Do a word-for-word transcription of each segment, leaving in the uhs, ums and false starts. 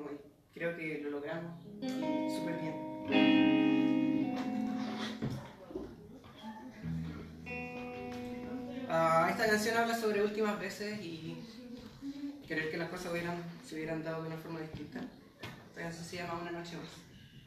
ánimo y creo que lo logramos súper bien. Uh, esta canción habla sobre últimas veces y querer que las cosas hubieran, se hubieran dado de una forma distinta. Esta canción se llama Una noche más.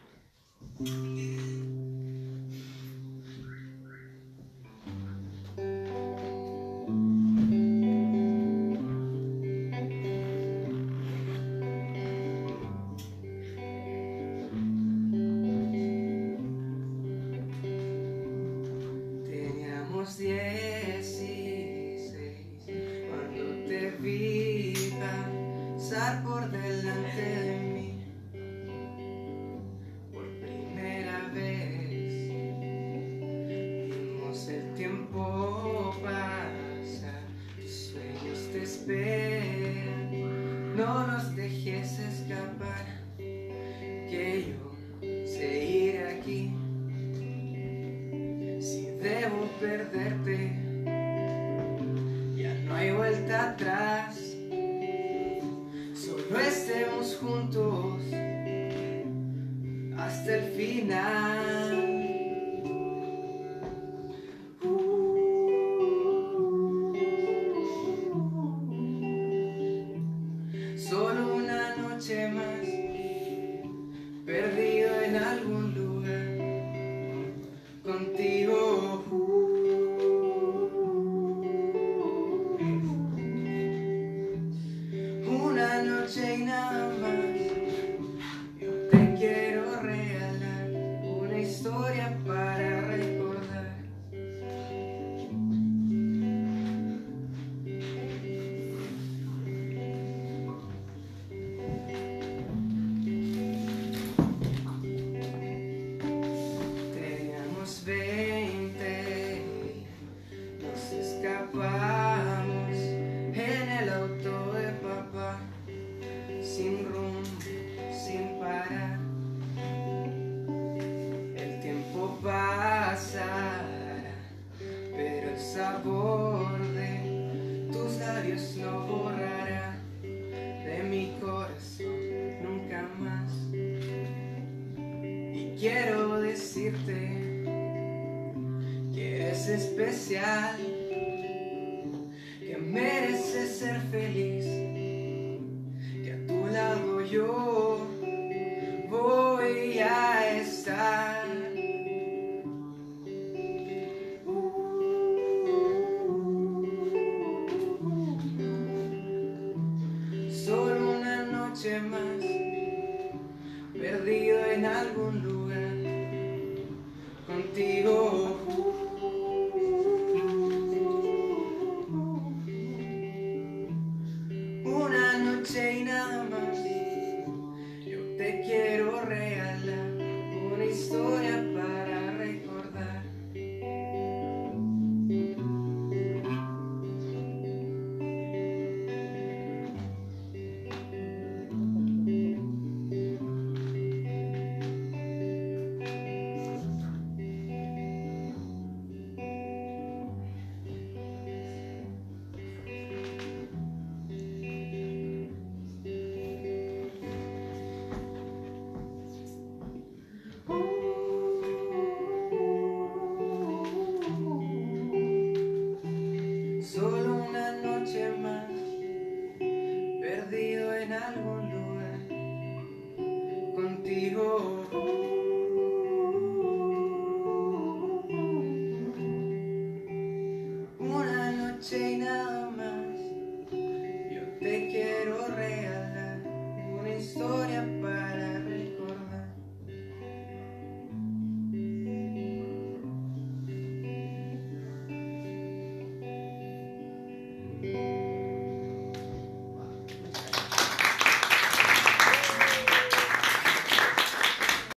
Teníamos dieciséis cuando te vi pasar por delante de mí. Por primera vez vimos el tiempo pasar, tus sueños te esperan, no los dejes escapar, que yo seguiré aquí. Si debo perderte, ya no hay vuelta atrás, solo estemos juntos hasta el final. Uh, solo una noche más, perdido en algún lugar contigo. Uh, una noche y nada más. Te quiero regalar una historia para recordar. Teníamos veinte, nos escapamos en el auto de papá, sin rumbo, sin parar. El tiempo pasará, pero el sabor de tus labios no borrará de mi corazón nunca más. Y quiero decirte que eres especial, que mereces ser feliz, que a tu lado yo voy a estar. Solo una noche más, perdido en algún lugar contigo. Una noche y nada más. Yo te quiero regalar una historia para recordar. Solo una noche más, perdido en algún lugar contigo. Una noche y nada más. Yo te quiero regalar una historia